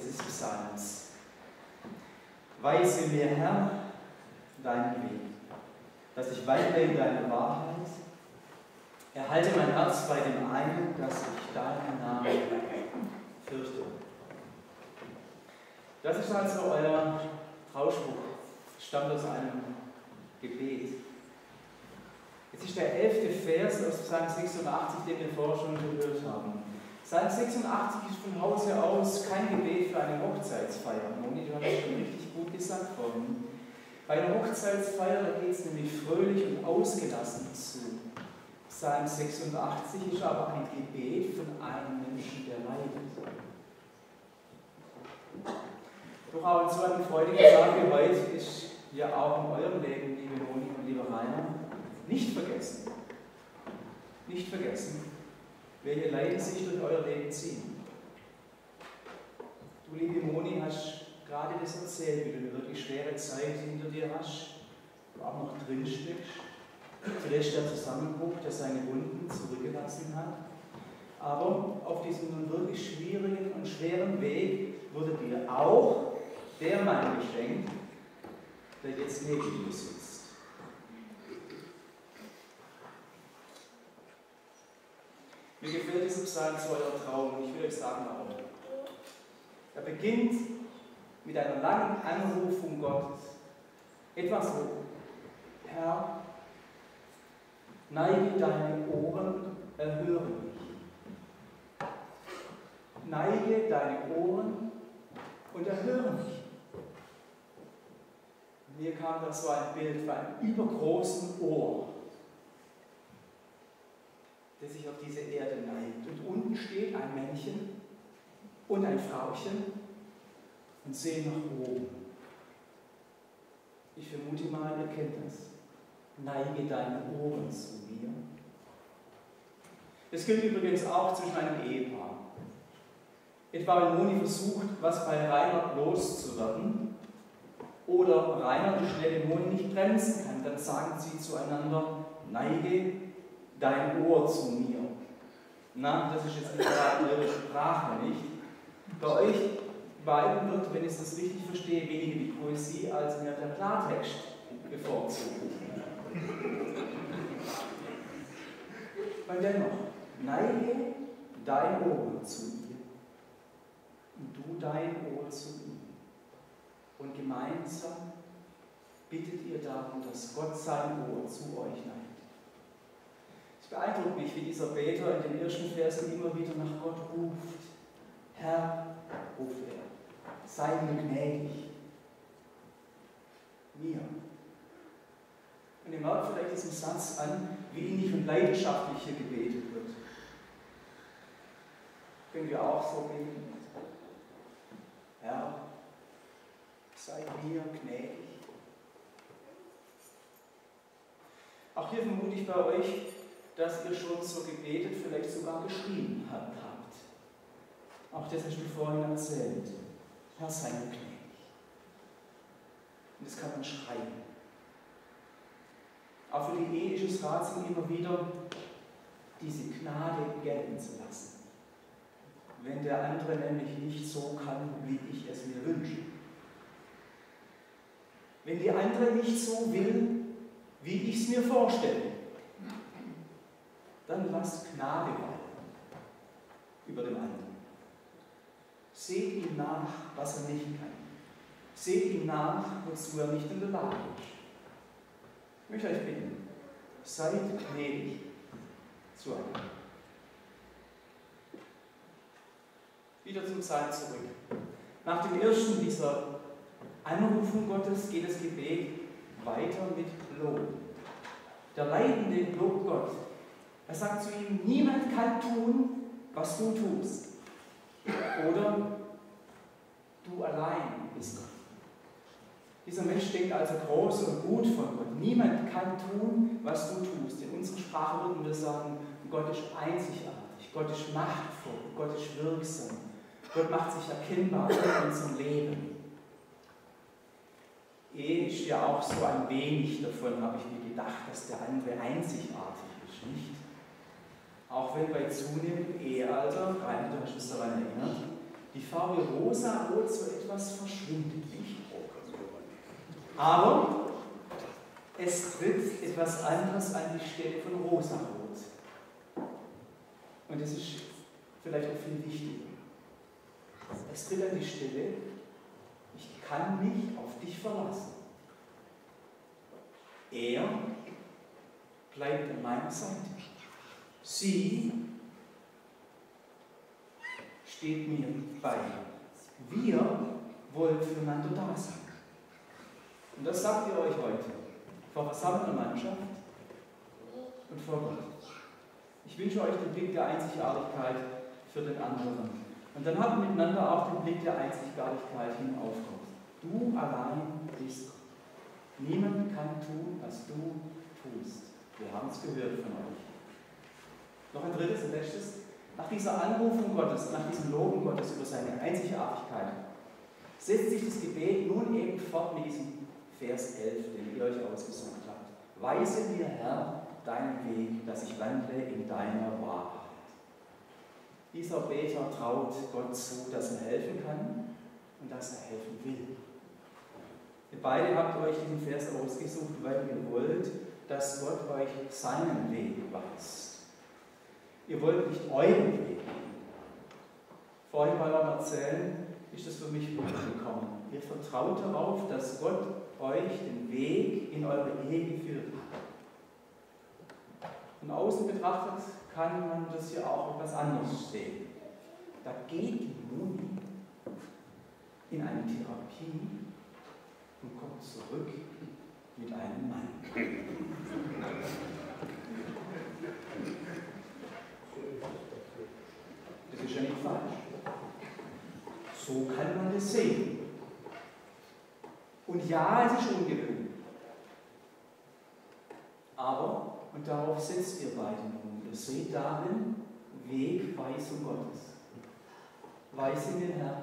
des Psalms. Weise mir, Herr, deinen Weg, dass ich wandle in deine Wahrheit. Erhalte mein Herz bei dem einen, dass ich deinen Namen fürchte. Das ist also euer Trauspruch. Es stammt aus einem Gebet. Jetzt ist der 11. Vers aus Psalm 86, den wir vorher schon gehört haben. Psalm 86 ist von Hause aus kein Gebet für eine Hochzeitsfeier. Moni, du hast es schon richtig gut gesagt worden. Bei einer Hochzeitsfeier geht es nämlich fröhlich und ausgelassen zu. Psalm 86 ist aber ein Gebet von einem Menschen, der leidet. Doch auch so ein freudiger Tag wie heute ist ja auch in eurem Leben, liebe Moni und lieber Rainer, nicht vergessen. Nicht vergessen, welche Leiden sich durch euer Leben ziehen. Du, liebe Moni, hast gerade das erzählt, wie du eine wirklich schwere Zeit hinter dir hast, du auch noch drin steckst. Zuletzt der Zusammenbruch, der seine Wunden zurückgelassen hat. Aber auf diesem wirklich schwierigen und schweren Weg wurde dir auch der Mann geschenkt, der jetzt neben dir sitzt. Mir gefällt dieser Psalm zu eurer Trauung und ich will euch sagen, warum. Er beginnt mit einer langen Anrufung Gottes. Etwa so: Herr, neige deine Ohren, erhöre mich. Neige deine Ohren und erhöre mich. Mir kam da so ein Bild von einem übergroßen Ohr, das sich auf diese Erde neigt. Und unten steht ein Männchen und ein Frauchen und sehen nach oben. Ich vermute mal, ihr kennt das. Neige deine Ohren zu mir. Das gilt übrigens auch zwischen einem Ehepaar. Etwa wenn Moni versucht, was bei Rainer loszuwerden, oder Rainer die schnelle Moni nicht bremsen kann, dann sagen sie zueinander: Neige dein Ohr zu mir. Na, das ist jetzt nicht gerade eure Sprache, nicht? Bei euch beiden wird, wenn ich das richtig verstehe, weniger die Poesie als mehr der Klartext bevorzugt. Und dennoch, neige dein Ohr zu ihr und du dein Ohr zu ihm. Und gemeinsam bittet ihr darum, dass Gott sein Ohr zu euch neigt. Es beeindruckt mich, wie dieser Beter in den ersten Versen immer wieder nach Gott ruft. Herr, ruft er, sei mir gnädig. Mir. Und ihr merkt vielleicht diesen Satz an, wie innig und leidenschaftlich hier gebetet wird. Können wir auch so beten? Herr, sei mir gnädig. Auch hier vermute ich bei euch, dass ihr schon so gebetet, vielleicht sogar geschrien habt. Auch das hast du vorhin erzählt. Herr, sei mir gnädig. Und das kann man schreien. Auch für die Ehe ist es ratsam, immer wieder diese Gnade gelten zu lassen. Wenn der andere nämlich nicht so kann, wie ich es mir wünsche. Wenn die andere nicht so will, wie ich es mir vorstelle, dann lasst Gnade walten über dem anderen. Seht ihm nach, was er nicht kann. Seht ihm nach, wozu er nicht in der Lage ist. Ich möchte euch bitten, seid gnädig zueinander. Wieder zum Psalm zurück. Nach dem ersten dieser Anrufung Gottes geht das Gebet weiter mit Lob. Der Leidende lobt Gott. Er sagt zu ihm: Niemand kann tun, was du tust. Oder du allein bist Gott. Dieser Mensch denkt also groß und gut von Gott. Niemand kann tun, was du tust. In unserer Sprache würden wir sagen, Gott ist einzigartig, Gott ist machtvoll, Gott ist wirksam. Gott macht sich erkennbar in unserem Leben. Ehe ist ja auch so ein wenig davon, habe ich mir gedacht, dass der andere einzigartig ist, nicht? Auch wenn bei zunehmendem Ehealter, Rainer, du hast uns daran erinnert, die Farbe rosa-rot so etwas verschwindet nicht. Aber es tritt etwas anderes an die Stelle von rosa-rot. Und das ist vielleicht auch viel wichtiger. Es tritt an die Stelle, ich kann mich auf dich verlassen. Er bleibt an meiner Seite. Sie steht mir bei. Wir wollen füreinander da sein. Und das sagt ihr euch heute. Vor versammelter Mannschaft und vor Gott. Ich wünsche euch den Blick der Einzigartigkeit für den anderen. Und dann habt miteinander auch den Blick der Einzigartigkeit hin auf Gott. Du allein bist Gott. Niemand kann tun, was du tust. Wir haben es gehört von euch. Noch ein drittes und letztes. Nach dieser Anrufung Gottes, nach diesem Loben Gottes über seine Einzigartigkeit, setzt sich das Gebet nun eben fort mit diesem Vers 11, den ihr euch ausgesucht habt. Weise mir, Herr, deinen Weg, dass ich wandle in deiner Wahrheit. Dieser Beter traut Gott zu, dass er helfen kann und dass er helfen will. Ihr beide habt euch diesen Vers ausgesucht, weil ihr wollt, dass Gott euch seinen Weg weist. Ihr wollt nicht euren Weg gehen. Vorhin bei eurem Erzählen ist das für mich rübergekommen. Ihr vertraut darauf, dass Gott euch den Weg in eure Ehe geführt hat. Von außen betrachtet kann man das ja auch etwas anderes sehen. Da geht die Moni in eine Therapie und kommt zurück mit einem Mann. Das ist ja nicht falsch. So kann man das sehen. Und ja, es ist ungewöhnlich. Aber, und darauf setzt ihr beide nun, ihr seht darin Wegweisung Gottes. Weise mir, Herr,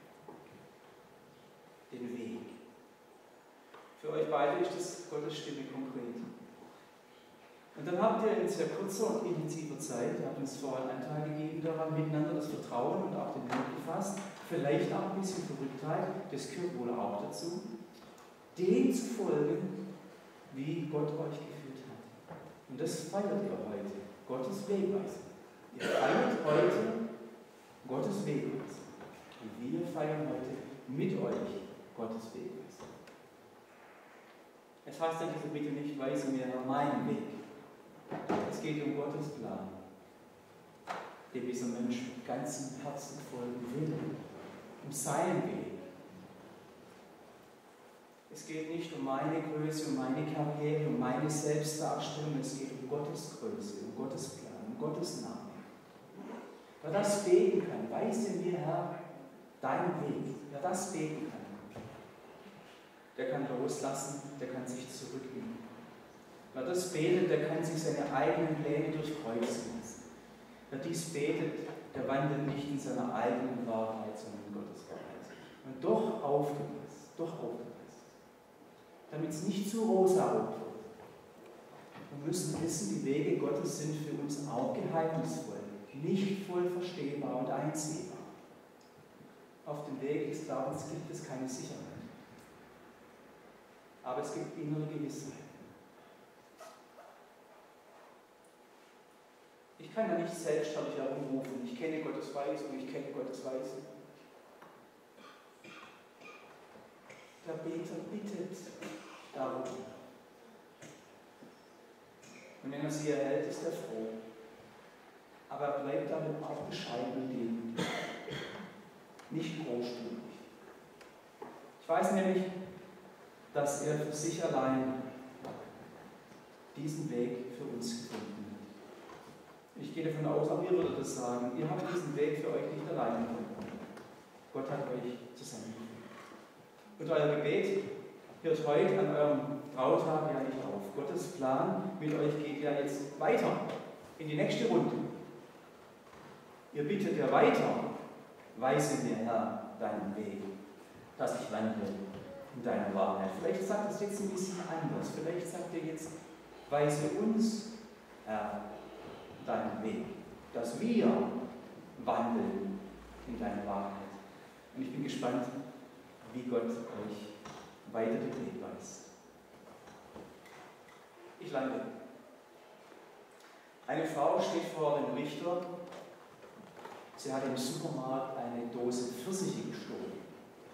den Weg. Für euch beide ist das Gottes Stimme konkret. Und dann habt ihr in sehr kurzer und intensiver Zeit, ihr habt uns vorhin Anteil gegeben daran, miteinander das Vertrauen und auch den Mut gefasst, vielleicht auch ein bisschen Verrücktheit, das gehört wohl auch dazu, dem zu folgen, wie Gott euch geführt hat. Und das feiert ihr heute, Gottes Wegweisung. Ihr feiert heute Gottes Wegweisung. Und wir feiern heute mit euch Gottes Wegweisung. Es heißt an dieser Bitte nicht, weise mir meinen Weg. Es geht um Gottes Plan, dem dieser Mensch mit ganzem Herzen folgen will, um seinen Weg. Es geht nicht um meine Größe, um meine Karriere, um meine Selbstdarstellung, es geht um Gottes Größe, um Gottes Plan, um Gottes Namen. Wer das beten kann, weise mir, Herr, deinen Weg. Wer das beten kann, der kann loslassen, der kann sich zurücknehmen. Wer das betet, der kann sich seine eigenen Pläne durchkreuzen lassen. Wer dies betet, der wandelt nicht in seiner eigenen Wahrheit, sondern in Gottes Wahrheit. Und doch aufgepasst, damit es nicht zu rosa-rot wird. Wir müssen wissen, die Wege Gottes sind für uns auch geheimnisvoll, nicht voll verstehbar und einsehbar. Auf dem Weg des Glaubens gibt es keine Sicherheit. Aber es gibt innere Gewissheit. Ich kann ja nicht selbstständig herumrufen, ich kenne Gottes Weisung, ich kenne Gottes Weisung. Der Beter bittet darum. Und wenn er sie erhält, ist er froh. Aber er bleibt damit auch bescheiden und demütig. Nicht großstufig. Ich weiß nämlich, dass er für sich allein diesen Weg für uns gefunden hat. Ich gehe davon aus, auch ihr würdet das sagen, ihr habt diesen Weg für euch nicht alleine gefunden. Gott hat euch zusammengeführt. Und euer Gebet hört heute an eurem Trautag ja nicht auf. Gottes Plan mit euch geht ja jetzt weiter in die nächste Runde. Ihr bittet ja weiter, weise mir, Herr, deinen Weg, dass ich wandle in deiner Wahrheit. Vielleicht sagt es jetzt ein bisschen anders. Vielleicht sagt ihr jetzt, weise uns, Herr, deinen Weg, dass wir wandeln in deiner Wahrheit. gespannt, wie Gott euch weiter den Weg weist. Ich lande. Eine Frau steht vor dem Richter. Sie hat im Supermarkt eine Dose Pfirsiche gestohlen.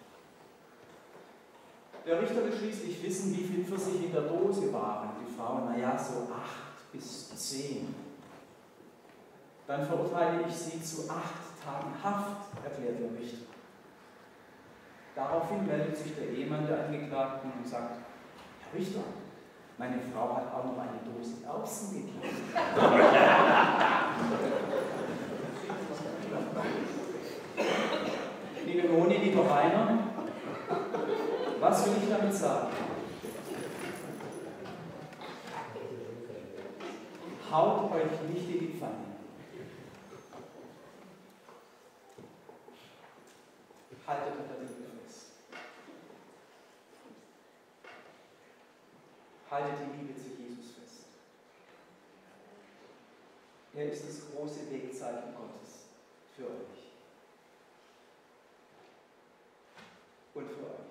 Der Richter will schließlich wissen, wie viel Pfirsiche in der Dose waren. Die Frau, naja, so 8 bis 10. Dann verurteile ich sie zu 8 Tagen Haft, erklärt der Richter. Daraufhin meldet sich der Ehemann der Angeklagten und sagt: Herr Richter, meine Frau hat auch noch eine Dose Erbsen geklaut. Liebe Moni, lieber Rainer, was will ich damit sagen? Haut euch nicht in die Pfanne. Haltet an der Liebe fest. Haltet die Liebe zu Jesus fest. Er ist das große Wegzeichen Gottes für euch und für euch.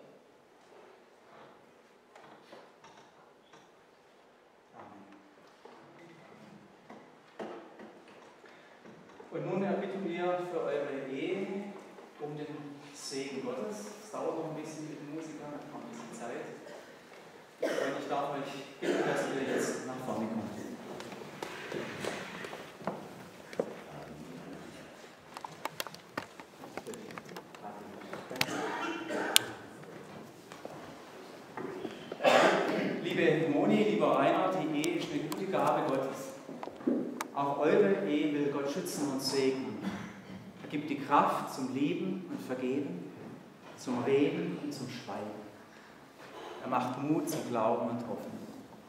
Und nun erbitten wir für eure Ehe um den Segen Gottes. Es dauert noch ein bisschen mit den Musikern, noch ein bisschen Zeit. Und ich darf euch bitten, dass ihr jetzt nach vorne kommt. Liebe Moni, lieber Rainer, die Ehe ist eine gute Gabe Gottes. Auch eure Ehe will Gott schützen und segnen. Er gibt die Kraft zum Lieben und Vergeben, zum Reden und zum Schweigen. Er macht Mut zum Glauben und Hoffen.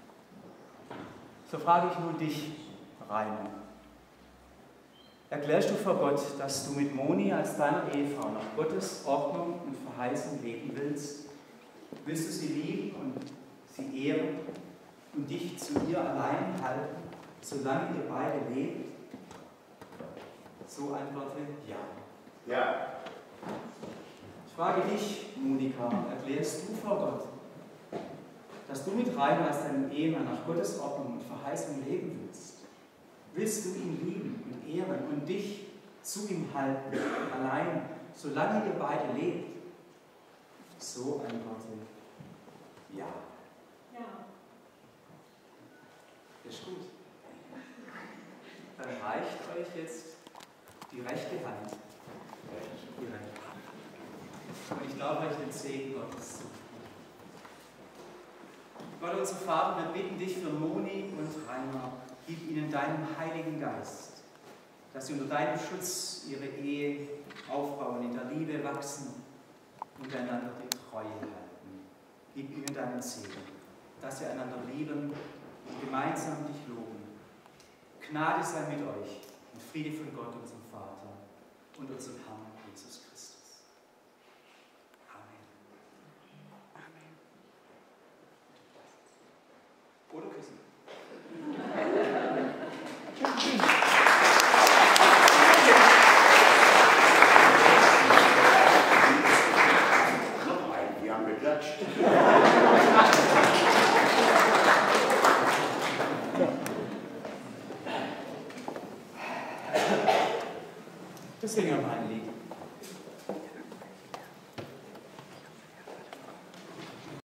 So frage ich nun dich, Rainer. Erklärst du vor Gott, dass du mit Moni als deiner Ehefrau nach Gottes Ordnung und Verheißung leben willst? Willst du sie lieben und sie ehren und dich zu ihr allein halten, solange ihr beide lebt? So antworte ja. Ja. Ich frage dich, Monika, erklärst du vor Gott, dass du mit Rainer als deinem Ehemann nach Gottes Ordnung und Verheißung leben willst? Willst du ihn lieben und ehren und dich zu ihm halten, allein, solange ihr beide lebt? So antworte ja. Ja. Ist gut. Dann reicht euch jetzt die rechte Hand. Die rechte Hand. Und ich glaube euch den Segen Gottes zu. Gott, unser Vater, wir bitten dich für Moni und Rainer. Gib ihnen deinen Heiligen Geist, dass sie unter deinem Schutz ihre Ehe aufbauen, in der Liebe wachsen und einander die Treue halten. Gib ihnen deinen Segen, dass sie einander lieben und gemeinsam dich loben. Gnade sei mit euch und Friede von Gott, unserem Vater und unserem Herrn